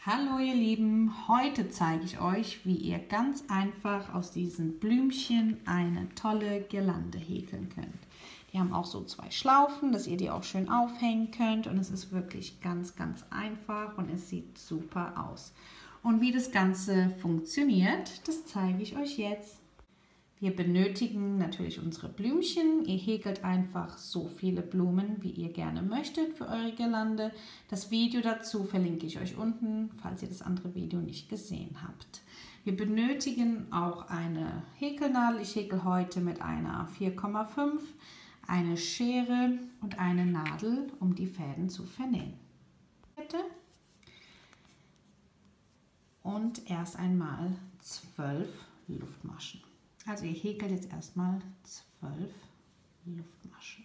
Hallo ihr Lieben, heute zeige ich euch, wie ihr ganz einfach aus diesen Blümchen eine tolle Girlande häkeln könnt. Die haben auch so zwei Schlaufen, dass ihr die auch schön aufhängen könnt und es ist wirklich ganz einfach und es sieht super aus. Und wie das Ganze funktioniert, das zeige ich euch jetzt. Wir benötigen natürlich unsere Blümchen. Ihr häkelt einfach so viele Blumen, wie ihr gerne möchtet für eure Girlande. Das Video dazu verlinke ich euch unten, falls ihr das andere Video nicht gesehen habt. Wir benötigen auch eine Häkelnadel. Ich häkel heute mit einer 4,5, eine Schere und eine Nadel, um die Fäden zu vernähen. Und erst einmal 12 Luftmaschen. Also ihr häkelt jetzt erstmal 12 Luftmaschen.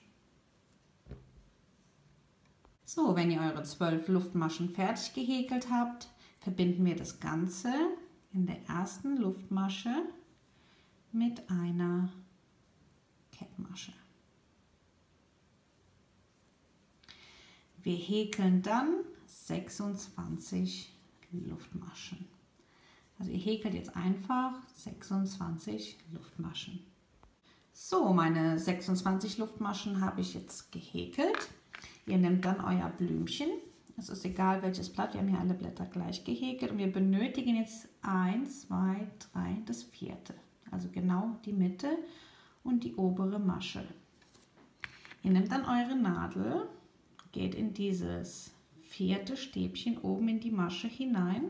So, wenn ihr eure 12 Luftmaschen fertig gehäkelt habt, verbinden wir das Ganze in der ersten Luftmasche mit einer Kettmasche. Wir häkeln dann 26 Luftmaschen. Also ihr häkelt jetzt einfach 26 Luftmaschen. So, meine 26 Luftmaschen habe ich jetzt gehäkelt. Ihr nehmt dann euer Blümchen. Es ist egal welches Blatt, wir haben hier alle Blätter gleich gehäkelt. Und wir benötigen jetzt 1, 2, 3, das vierte. Also genau die Mitte und die obere Masche. Ihr nehmt dann eure Nadel, geht in dieses vierte Stäbchen oben in die Masche hinein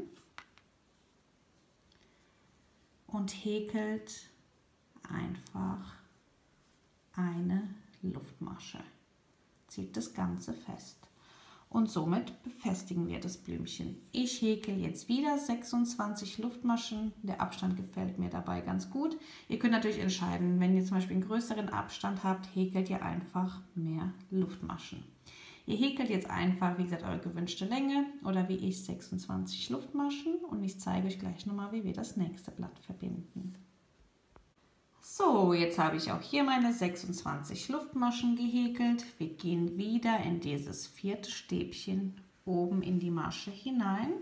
und häkelt einfach eine Luftmasche. Zieht das Ganze fest. Und somit befestigen wir das Blümchen. Ich häkel jetzt wieder 26 Luftmaschen. Der Abstand gefällt mir dabei ganz gut. Ihr könnt natürlich entscheiden, wenn ihr zum Beispiel einen größeren Abstand habt, häkelt ihr einfach mehr Luftmaschen. Ihr häkelt jetzt einfach, wie gesagt, eure gewünschte Länge oder wie ich 26 Luftmaschen und ich zeige euch gleich nochmal, wie wir das nächste Blatt verbinden. So, jetzt habe ich auch hier meine 26 Luftmaschen gehäkelt. Wir gehen wieder in dieses vierte Stäbchen oben in die Masche hinein,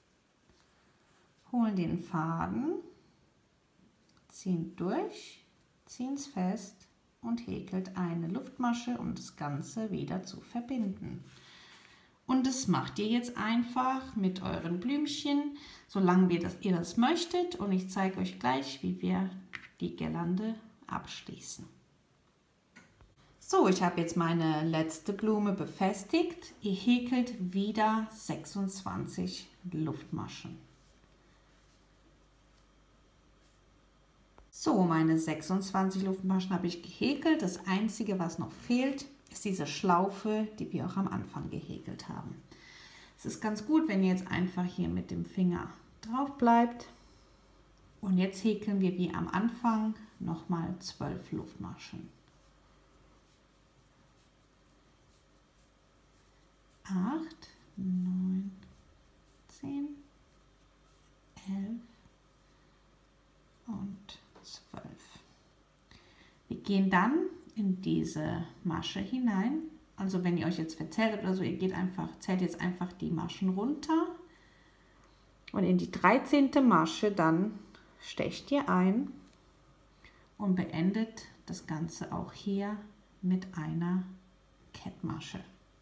holen den Faden, ziehen durch, ziehen es fest und häkelt eine Luftmasche, um das Ganze wieder zu verbinden. Und das macht ihr jetzt einfach mit euren Blümchen, solange ihr das möchtet. Und ich zeige euch gleich, wie wir die Girlande abschließen. So, ich habe jetzt meine letzte Blume befestigt. Ihr häkelt wieder 26 Luftmaschen. So, meine 26 Luftmaschen habe ich gehäkelt. Das Einzige, was noch fehlt, ist diese Schlaufe, die wir auch am Anfang gehäkelt haben. Es ist ganz gut, wenn ihr jetzt einfach hier mit dem Finger drauf bleibt. Und jetzt häkeln wir wie am Anfang nochmal 12 Luftmaschen. 8, 9, 10, 11 und 12. Wir gehen dann in diese Masche hinein. Also wenn ihr euch jetzt verzählt habt oder so, zählt jetzt einfach die Maschen runter und in die 13. Masche dann stecht ihr ein und beendet das Ganze auch hier mit einer Kettmasche.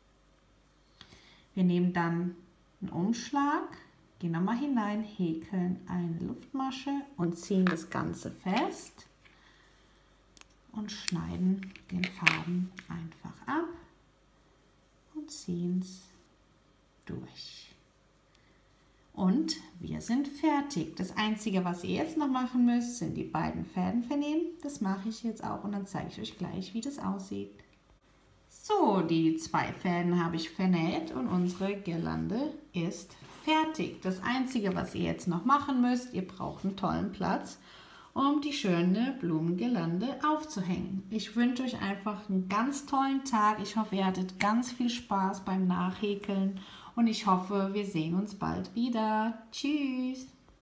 Wir nehmen dann einen Umschlag, gehen nochmal hinein, häkeln eine Luftmasche und ziehen das Ganze fest und schneiden den Faden einfach ab und ziehen es durch. Und wir sind fertig. Das Einzige, was ihr jetzt noch machen müsst, sind die beiden Fäden vernähen. Das mache ich jetzt auch und dann zeige ich euch gleich, wie das aussieht. So, die 2 Fäden habe ich vernäht und unsere Girlande ist fertig. Das Einzige, was ihr jetzt noch machen müsst, ihr braucht einen tollen Platz, um die schöne Blumengirlande aufzuhängen. Ich wünsche euch einfach einen ganz tollen Tag. Ich hoffe, ihr hattet ganz viel Spaß beim Nachhäkeln und ich hoffe, wir sehen uns bald wieder. Tschüss!